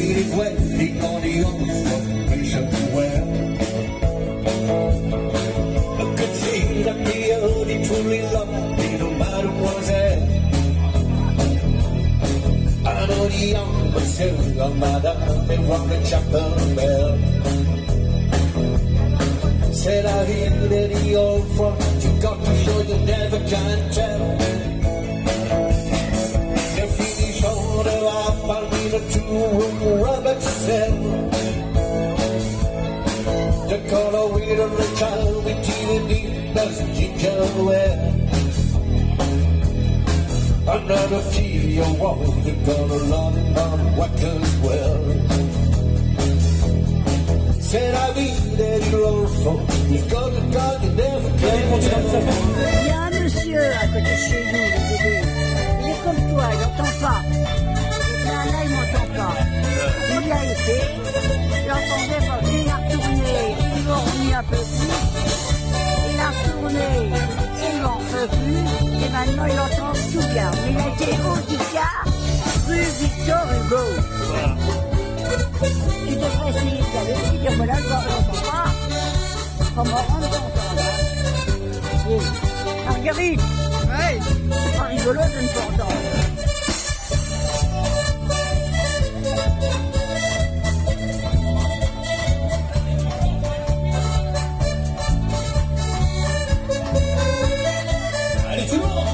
waited, waiting on the ocean well. I could see that the only truly loved me, no matter what's there. I know the young but still a mother, they rung the chapel bell. Said I hear that the old front, you got to show you never can tell. The finish order up, I'll need a two-room rubber cell. The color weird on the child with DVD doesn't ginger wear. Another tea, a woman, the color London work as well. Said I mean that you're old folk, you've got to God, you never can tell. Il y a un monsieur à côté de chez nous, le bébé. Il est comme toi, il n'entend pas. Et bien là, il m'entend pas. Il y a été, j'entendais pas, il a retourné, il m'a remis un peu plus. Il a retourné, il m'en peut plus. Et maintenant, il entend tout bien. Mais il a été au Dicard, rue Victor Hugo. Tu devrais essayer d'aller lui dire voilà, je n'entends pas. Comment rendre t'entendre, hein? Oui. Marguerite. Oui. C'est pas rigolo de ne pas entendre. Allez, tout le monde!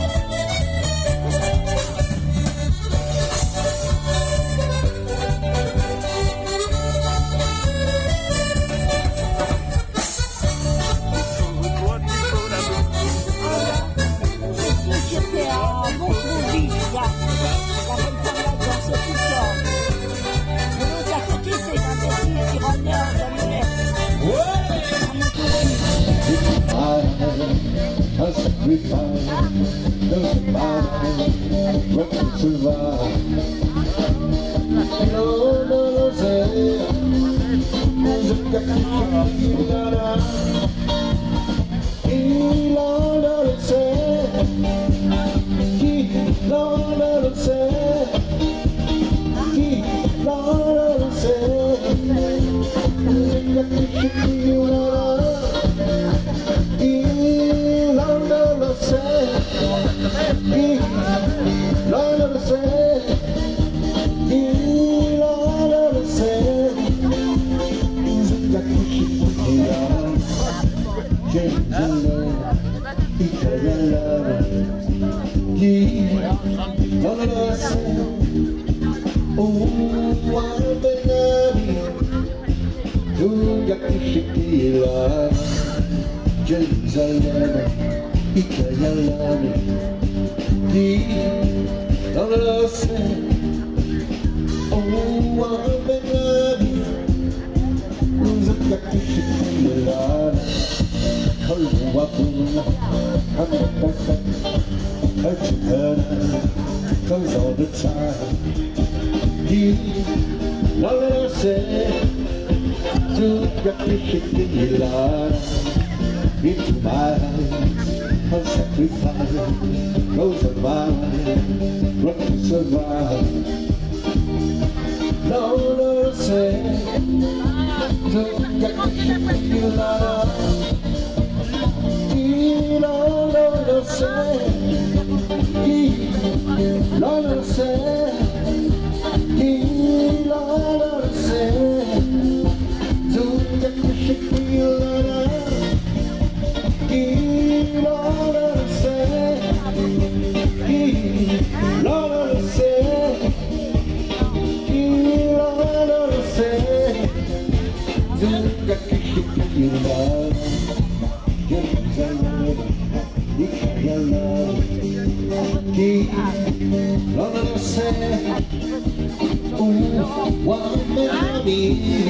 Doesn't matter what you survive. No, no, no, say, cause all the time you know what I said to get me shaking your life into my eyes of sacrifice goes a mile run to survive no what I said to get me shaking your life you know what I said Lord say, Lord say, do get the shit for you, Lord say, Lord say, do get the shit for you, Lord. Lord say, oh, one baby,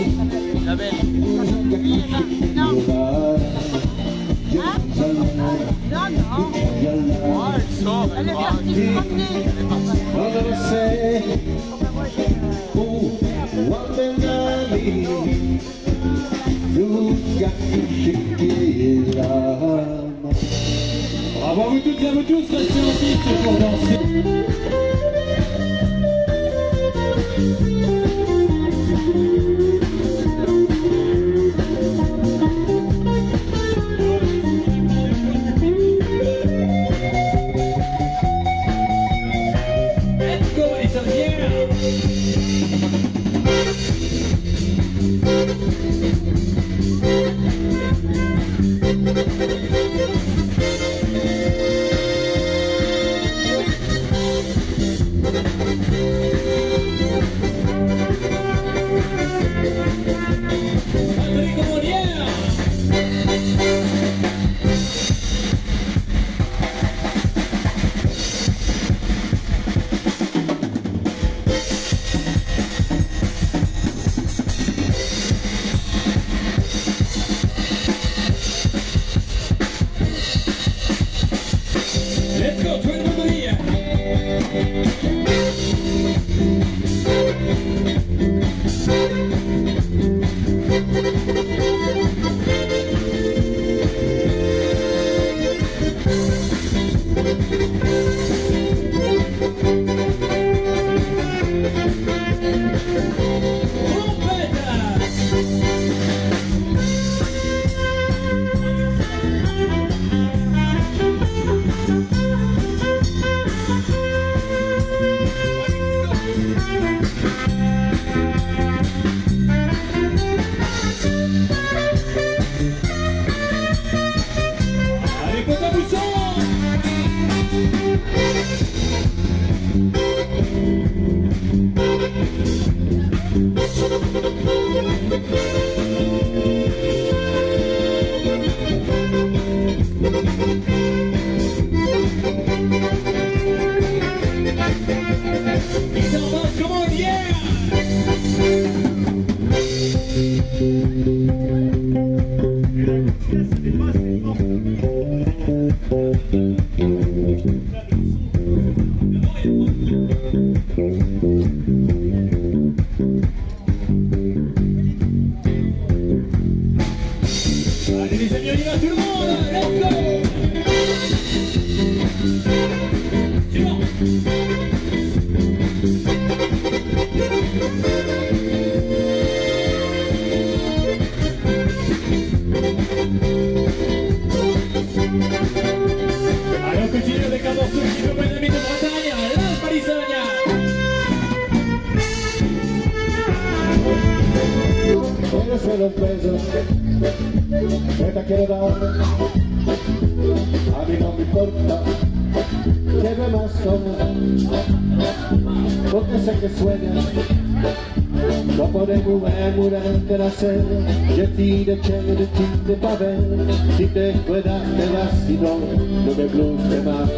Lord say, oh, one baby, you got to shake it up. Bravo à vous toutes et à vous tous, restez en piste pour danser. Los besos que te quiero dar, a mí no me importa que bebas con él, porque sé que sueñas, no podemos ver la sed, je tire de tinte pa' ver, si te cuidas te vas, si no, no me blues más.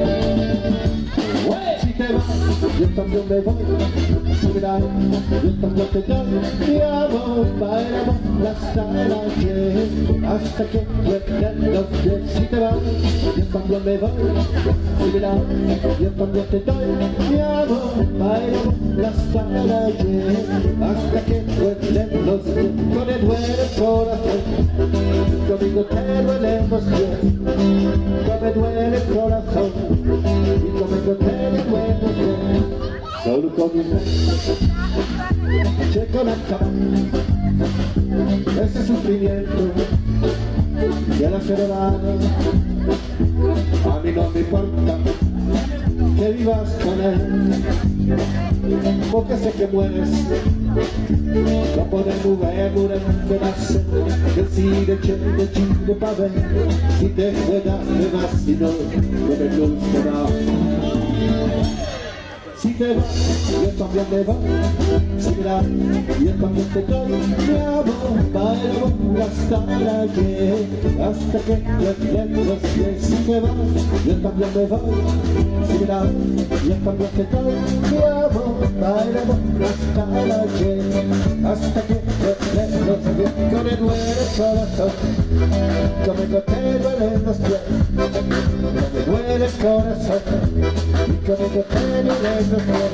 Si te vas, yo también me voy, mira, yo también te doy mi amor, bailamos hasta la noche, hasta que duelen los pies. Si te vas, yo también me voy, mira, yo también te doy mi amor, bailamos hasta la noche, hasta que duelen los pies. No me duele el corazón, conmigo te duelen los pies, no me duele el corazón, y conmigo te duelen. Solo con mis besos checo la cama, ese sufrimiento de la soledad. A mí no me importa que vivas con él, porque sé que mueres, no podemos ver un pedazo que sigue de chile pa' ver, si te cuidas me vas, si no, no me gusta nada. Si te vas, yo también me voy, si mira, yo también te doy mi amor, bailamos hasta la que, hasta que duelen los pies. Si te vas, yo también me voy, si mira, yo también te doy mi amor, bailamos hasta la que, hasta que duelen los pies. No me duele el corazón, conmigo te duelen los pies, no me duele el corazón, y conmigo te duelen los pies.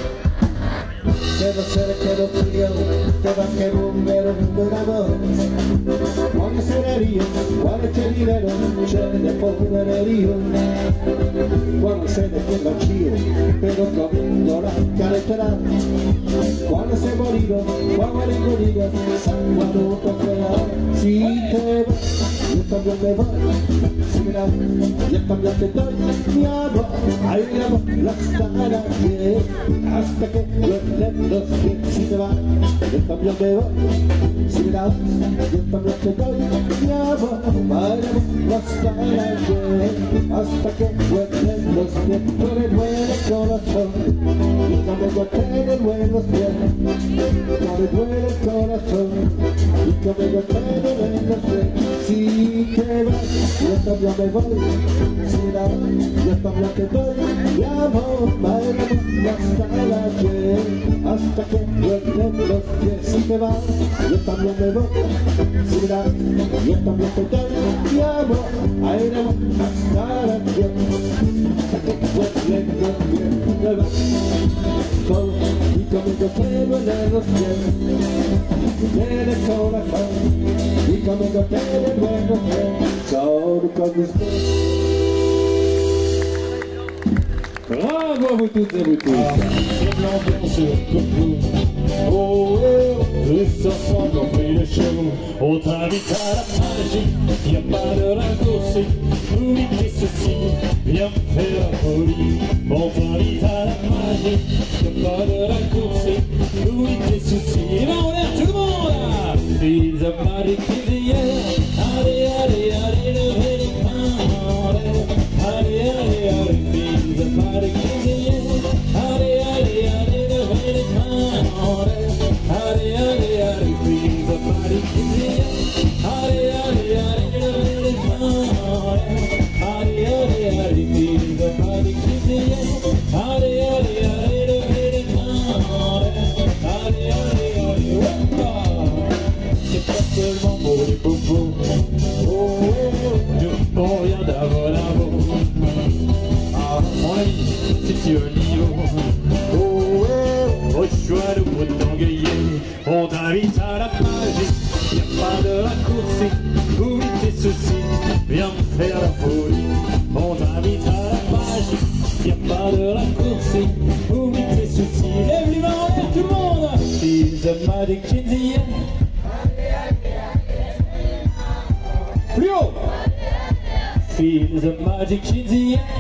Devo essere che lo frio, devo anche un vero amore. Ogni sererio, quale c'è di vero, c'è del povererio. Quando sei del tuo bacino, però cominciò la caretterà. Quando sei morito, quando eri morito, sa quando toccherà. Si te va, io también me voy, si mira, yo también te doy mi amor, bailamos hasta la que, hasta que duelen los pies. Si te vas, yo también me voy, si mira, yo también te doy mi amor, bailamos hasta la que, hasta que duelen los pies. No me duele el corazón, y conmigo te duelen los pies, no me duele el corazón, y conmigo te duelen los pies. Si te vas, yo también me voy, si mira, yo también te doy mi amor, bailamos hasta la que, hasta que duelen los pies. Si te vas, yo también me voy, si mira, yo también te doy mi amor, bailamos hasta la que, hasta que duelen los pies. Me vas, todo, y conmigo te duelen los pies, duele el corazón, y conmigo te duelen los pies. Solo con mis besos. Bravo à vous toutes et vous tous. C'est l'ambiance coco. Oh, oh, tous ensemble on fait le show. On t'invite à la magie, y'a pas de raccourci. Oublie tes soucis, viens faire la folie. On t'invite à la magie, y'a pas de raccourci. Oublie tes soucis. Et ben on l'air tout le monde là. Feel the magic in the air. Allez, allez, allez, levez les mains en l'air. Allez, allez, allez, feel the magic in the air. Allez, allez, allez, levez les mains en l'air. Allez, allez, allez, feel the magic in the air. Allez, allez, allez, levez les mains en l'air. Allez, allez, allez, feel the magic in the air. Allez, allez, allez, levez les mains en l'air. Allez, allez, allez, hoppa. C'est pas seulement pour les bobos. Oh, oh, oh, on vient d'avoir la voix. Ah, mon ami, si tu as un niveau. Oh, oh, au choix de pour t'engayer. On t'invite à la magie, y'a pas de raccourci. Oublie tes soucis, viens faire la folie. On t'invite à la magie, y'a pas de raccourci. Oublie tes soucis, lève les mains en l'air tout le monde. Feel the magic in the air. Plus haut. Feel the magic in the air.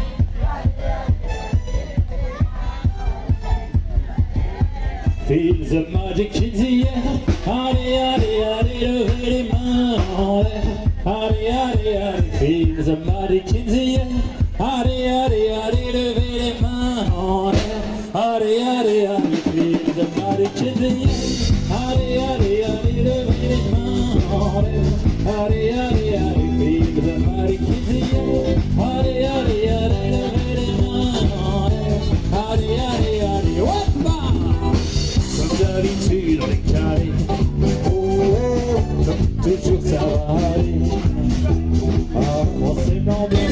Feel the magic in the air. Allez, allez, allez, levez les mains en l'air. Allez, allez, allez, feel the magic in the air. Allez, allez, allez, levez les mains en l'air. Allez, allez, allez, feel the magic in the air. Allez, allez, allez, levez les mains en l'air. Allez, allez, allez, feel the magic in the air. Allez, allez, allez, levez les mains en l'air. Allez, allez, allez, hoppa. Comme d'habitude on est calé. Oh, oh, comme toujours ça va aller. Ah, on s'aimant bien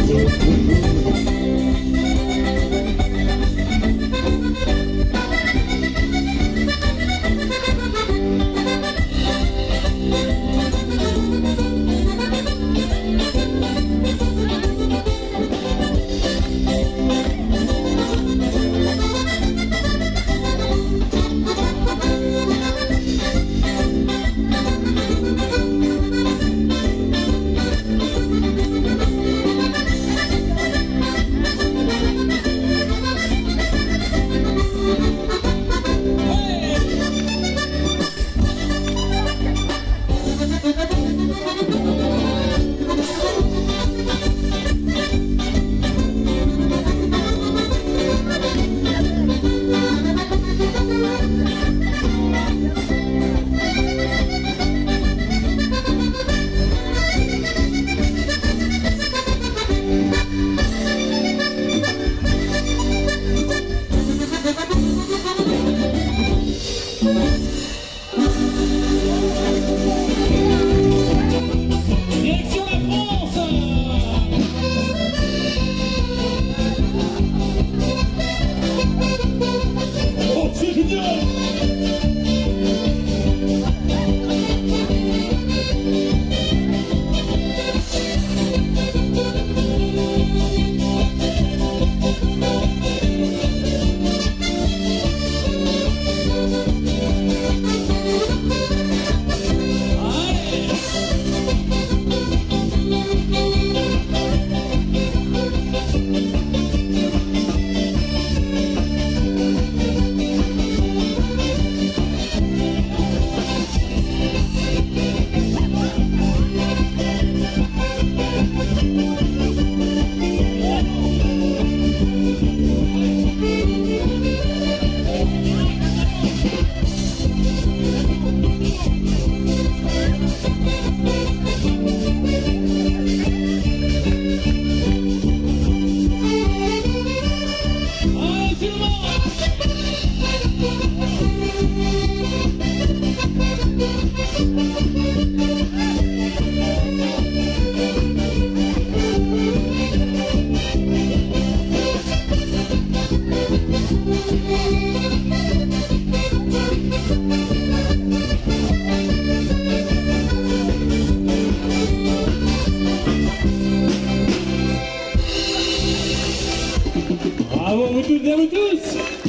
Bravo vous toutes et à vous tous.